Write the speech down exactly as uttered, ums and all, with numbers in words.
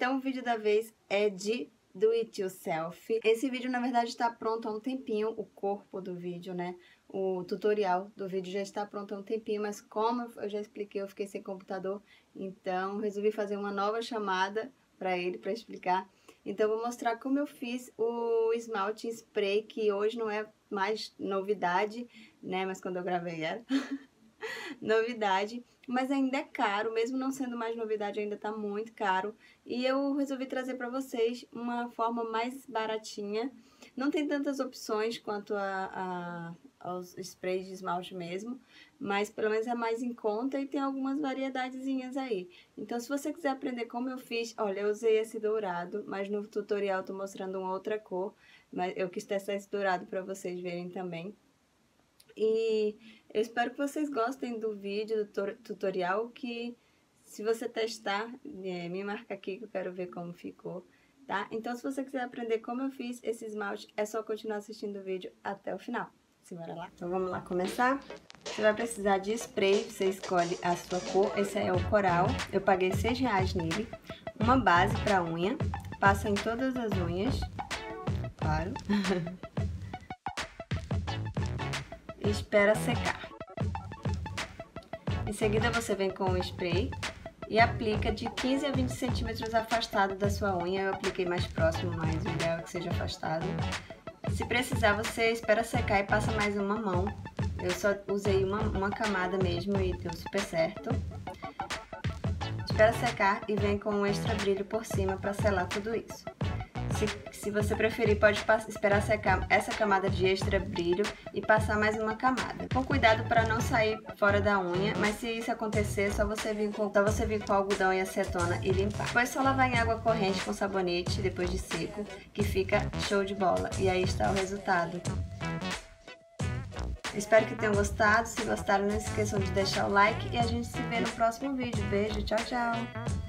Então o vídeo da vez é de do it yourself. Esse vídeo na verdade está pronto há um tempinho, o corpo do vídeo, né? O tutorial do vídeo já está pronto há um tempinho, mas como eu já expliquei, eu fiquei sem computador, então resolvi fazer uma nova chamada para ele, para explicar. Então eu vou mostrar como eu fiz o esmalte em spray, que hoje não é mais novidade, né? Mas quando eu gravei era novidade, mas ainda é caro, mesmo não sendo mais novidade, ainda tá muito caro. E eu resolvi trazer para vocês uma forma mais baratinha. Não tem tantas opções quanto a, a, aos sprays de esmalte mesmo, mas pelo menos é mais em conta e tem algumas variedadezinhas aí. Então, se você quiser aprender como eu fiz, olha, eu usei esse dourado, mas no tutorial eu tô mostrando uma outra cor, mas eu quis testar esse dourado para vocês verem também. E eu espero que vocês gostem do vídeo, do tutorial, que se você testar, é, me marca aqui que eu quero ver como ficou, tá? Então, se você quiser aprender como eu fiz esse esmalte, é só continuar assistindo o vídeo até o final. Simbora lá? Então, vamos lá começar? Você vai precisar de spray, você escolhe a sua cor, esse é o coral, eu paguei seis reais nele. Uma base para unha, passa em todas as unhas, claro. E espera secar. Em seguida você vem com o spray e aplica de quinze a vinte centímetros afastado da sua unha. Eu apliquei mais próximo, mas o ideal é que seja afastado. Se precisar, você espera secar e passa mais uma mão. Eu só usei uma, uma camada mesmo e deu super certo. Espera secar e vem com um extra brilho por cima para selar tudo isso. Se, se você preferir, pode esperar secar essa camada de extra brilho e passar mais uma camada. Com cuidado para não sair fora da unha, mas se isso acontecer, é só você vir com, só você vir com algodão e acetona e limpar. Depois só lavar em água corrente com sabonete, depois de seco, que fica show de bola. E aí está o resultado. Espero que tenham gostado. Se gostaram, não esqueçam de deixar o like e a gente se vê no próximo vídeo. Beijo, tchau, tchau!